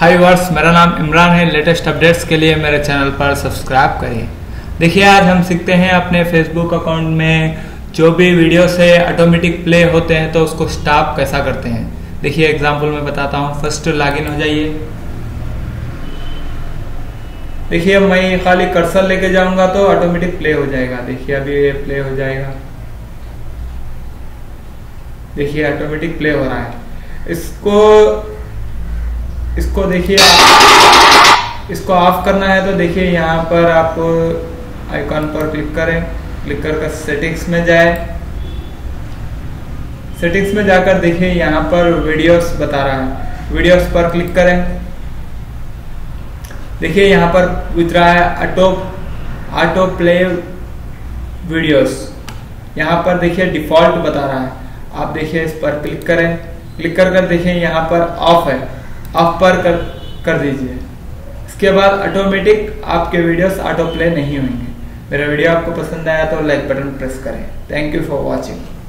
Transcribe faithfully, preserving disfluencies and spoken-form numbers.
हाय verse, मेरा नाम इमरान है। लेटेस्ट अपडेट्स के लिए मेरे चैनल पर सब्सक्राइब करिए। देखिए, आज हम सीखते हैं अपने फेसबुक अकाउंट में जो भी वीडियो से ऑटोमेटिक प्ले होते हैं तो उसको स्टॉप कैसा करते हैं। देखिए एग्जांपल में बताता हूँ। फर्स्ट लॉगिन हो जाइए। देखिए मैं खाली कर्सर लेके जाऊंगा तो ऑटोमेटिक प्ले हो जाएगा। देखिए अभी ये प्ले हो जाएगा। देखिए ऑटोमेटिक प्ले हो रहा है। इसको इसको देखिए इसको ऑफ करना है तो देखिए यहाँ पर आप आइकॉन पर क्लिक करें। क्लिक करके सेटिंग्स में जाए। सेटिंग्स में जाकर देखिए यहाँ पर वीडियोस बता रहा है। वीडियोस पर क्लिक करें। देखिए यहाँ पर पूछ रहा है ऑटो ऑटो प्ले वीडियोस। यहाँ पर देखिए डिफॉल्ट बता रहा है। आप देखिए इस पर क्लिक करें। क्लिक कर कर देखिए यहाँ पर ऑफ है। ऑफ पर कर कर दीजिए। इसके बाद ऑटोमेटिक आपके वीडियोस ऑटो प्ले नहीं होंगे। मेरा वीडियो आपको पसंद आया तो लाइक बटन प्रेस करें। Thank you for watching.